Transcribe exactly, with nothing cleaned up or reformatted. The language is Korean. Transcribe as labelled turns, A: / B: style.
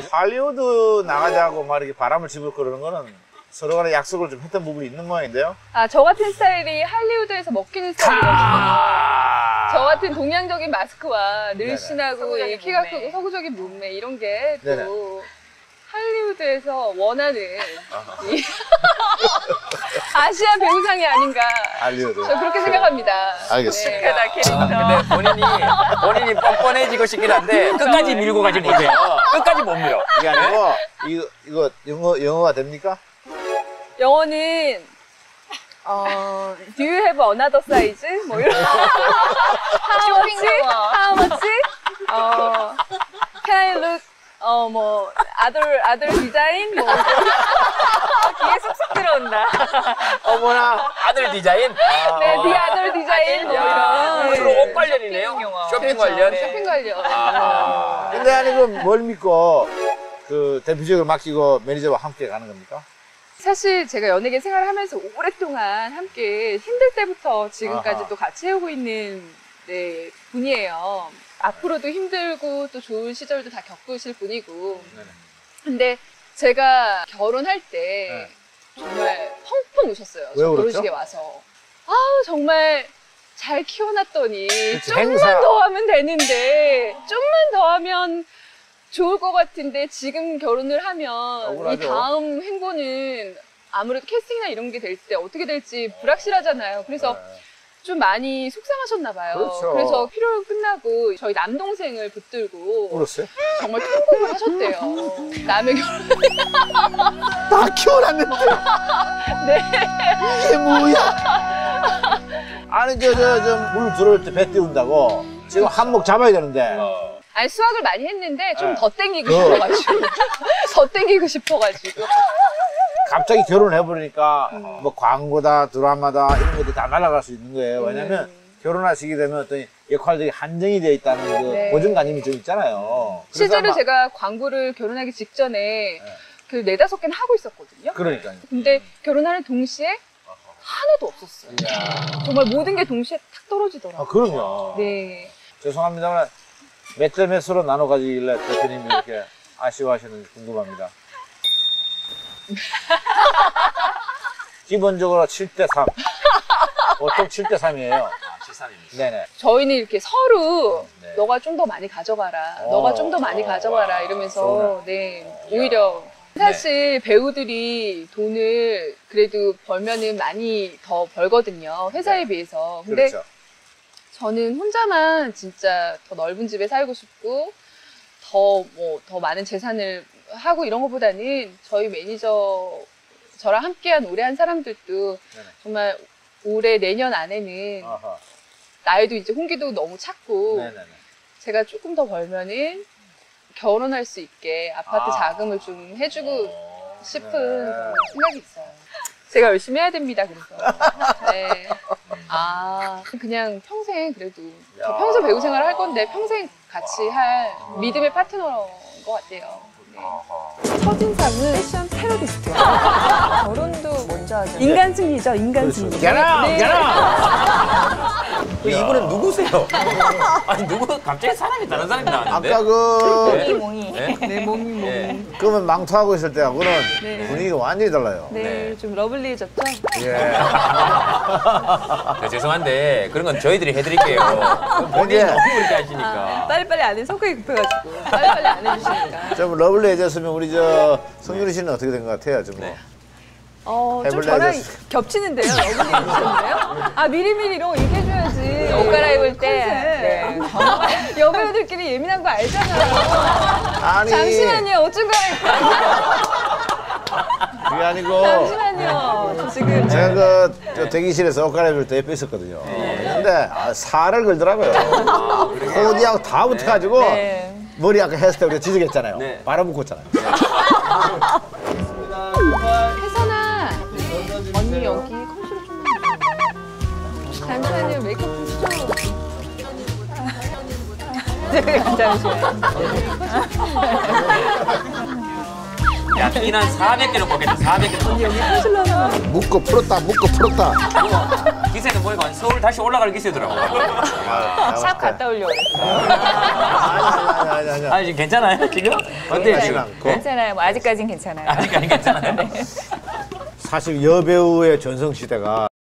A: 할리우드 나가자고 막 이렇게 바람을 집을 그러는 거는 서로 간에 약속을 좀 했던 부분이 있는 모양인데요?
B: 아, 저 같은 스타일이 할리우드에서 먹히는 스타일이거든요.
A: 아
B: 저 같은 동양적인 마스크와 늘씬하고
C: 네네.
B: 키가
C: 몸매.
B: 크고 서구적인 몸매 이런 게 또
A: 네네.
B: 할리우드에서 원하는 이 아시아 배우상이 아닌가.
A: 할리우드.
B: 저 그렇게 생각합니다.
A: 알겠습니다.
C: 나 캐릭터.
D: 아, 근데 본인이 본인이 뻔뻔해지고 싶긴 한데 끝까지 밀고 가지 못해요. 끝까지 못 밀어.
A: 이게 아니고 이거 이거 영어 영어가 됩니까?
B: 영어는 어, do you have another size? 뭐 이런. How much? How much? 어, can I look? 어, 뭐 other other design? 뭐
C: 귀에 쏙쏙 들어온다.
D: 어머나 아들 디자인. 아,
B: 네, the other design 뭐
D: 야,
B: 이런.
D: 주로 옷 관련이네요.
C: 쇼핑 용어.
D: 쇼핑
B: 그렇죠.
D: 관련.
B: 쇼핑 관련.
D: 아.
A: 근데 아니고 뭘 믿고 그 대표직을 맡기고 매니저와 함께 가는 겁니까?
B: 사실 제가 연예계 생활을 하면서 오랫동안 함께 힘들 때부터 지금까지
A: 아하.
B: 또 같이 해오고 있는 네, 분이에요. 앞으로도 힘들고 또 좋은 시절도 다 겪으실 분이고.
A: 네네.
B: 근데 제가 결혼할 때
A: 네.
B: 정말 펑펑 우셨어요.
A: 왜
B: 저
A: 울었죠?
B: 결혼식에 와서. 아우 정말 잘 키워놨더니
A: 그치,
B: 좀만
A: 행사.
B: 더 하면 되는데 좀만 더 하면 좋을 것 같은데 지금 결혼을 하면
A: 억울하죠.
B: 이 다음 행보는 아무래도 캐스팅이나 이런 게 될 때 어떻게 될지 불확실하잖아요. 그래서
A: 네.
B: 좀 많이 속상하셨나 봐요.
A: 그렇죠.
B: 그래서 피로가 끝나고 저희 남동생을 붙들고
A: 울었어요?
B: 정말 통곡을 하셨대요. 남의 결혼.
A: 다 키워놨는데
B: 네.
A: 이게 뭐야? 아니 저 저 저 물 들어올 때 배 띄운다고 지금 한몫 잡아야 되는데
B: 아니 수학을 많이 했는데 좀
A: 네.
B: 더 땡기고
A: 그-
B: 싶어가지고 더 땡기고 싶어가지고
A: 갑자기 결혼을 해버리니까
B: 음.
A: 뭐 광고다 드라마다 이런 것들이 다 날아갈 수 있는 거예요. 왜냐면 결혼하시게 되면 어떤 역할들이 한정이 되어 있다는 그
B: 네.
A: 고정관념이 좀 있잖아요. 그래서
B: 실제로
A: 아마-
B: 제가 광고를 결혼하기 직전에 그 네다섯 개는 하고 있었거든요.
A: 그러니까요.
B: 근데 결혼하는 동시에 하나도 없었어요. 정말 모든 게 동시에 탁 떨어지더라고요.
A: 아 그럼요.
B: 네.
A: 죄송합니다만 몇 대 몇으로 나눠 가지길래 대표님이 이렇게 아쉬워하시는지 궁금합니다. 기본적으로 칠 대 삼. 보통 칠 대 삼이에요.
D: 칠삼입니다.
A: 네네.
B: 저희는 이렇게 서로
A: 네.
B: 너가 좀 더 많이 가져가라.
A: 어.
B: 너가 좀 더 많이 가져가라. 이러면서 네 오히려 사실 배우들이 돈을 그래도 벌면은 많이 더 벌거든요. 회사에
A: 네.
B: 비해서. 근데
A: 그렇죠.
B: 저는 혼자만 진짜 더 넓은 집에 살고 싶고 더 뭐 더 많은 재산을 하고 이런 것보다는 저희 매니저 저랑 함께한 오래 한 사람들도
A: 네네.
B: 정말 올해 내년 안에는
A: 아하.
B: 나이도 이제 홍기도 너무 찼고
A: 네네네.
B: 제가 조금 더 벌면은 결혼할 수 있게 아파트
A: 아.
B: 자금을 좀 해주고
A: 어,
B: 싶은
A: 네.
B: 생각이 있어요. 제가 열심히 해야 됩니다. 그래서 네. 아 그냥 평생 그래도 저
A: 야.
B: 평생 배우 생활을 할 건데 평생 같이 할 믿음의 파트너인 것 같아요. 네.
E: 첫인상은 패션 테러리스트.
C: 결혼도 먼저 하죠.
E: 인간 승리죠, 인간 승리.
A: 그렇죠. 게라!
E: 네.
A: 게라!
D: 그 이분은 누구세요? 아니 누구 갑자기 사람이 다른 사람이 나왔는데?
A: 아까 그
D: 네?
C: 몽이.
D: 네?
E: 네, 몸이 몸이.
D: 네.
A: 그러면 망토하고 있을 때하고는
E: 네.
A: 분위기가 완전히 달라요.
E: 네,
D: 네.
E: 좀 러블리해졌죠?
A: 예.
D: 네, 죄송한데 그런 건 저희들이 해드릴게요. 본인이
A: 이제-
D: 너무 그렇게 하시니까.
E: 빨리빨리 안 해, 성격이 급해가지고.
B: 빨리빨리 안 해주시니까.
A: 좀 러블리해졌으면 우리 저 성윤희 씨는 어떻게 된 것 같아요? 좀 뭐.
D: 네.
E: 어, 좀
A: 해볼래
E: 저랑
A: 해줬어.
E: 겹치는데요, 러블리해졌는데요? 아, 미리미리 이런 거 얘기해줘야지.
B: 옷 갈아입을 때.
E: 컨셉.
B: 네.
E: 정말 여배우들끼리 예민한 거 알잖아요.
A: 아니
E: 잠시만요, 옷 좀 갈아입고.
A: 그게 아니고
E: 잠시만요. 저 지금.
A: 제가 그 저 대기실에서 옷 갈아입을 때 옆에 있었거든요. 근데 아, 살을 걸더라고요. 코디하고 다 붙어가지고
E: 네.
A: 머리 아까 헤어스타일 우리가 지적했잖아요.
D: 네.
A: 바로 묶었잖아요.
B: 혜선아 언니 여기 컨실러 좀 잠시만요 메이크업 좀
E: 잠시만요.
D: 야 피난 사백 개는 먹겠다. 사백 개.
A: 묶어 풀었다 묶어 풀었다.
D: 기세는 뭐니까 서울 다시 올라갈 기세더라고.
C: 샵 갔다 오려고 그랬어요.
A: 아니 아니 아니.
D: 아 지금 괜찮아요 지금? 어때요 지금?
A: 않고.
D: 네?
C: 괜찮아요. 뭐 아직까진 괜찮아요.
D: 아직까지 괜찮아요.
A: 사실 여배우의 전성시대가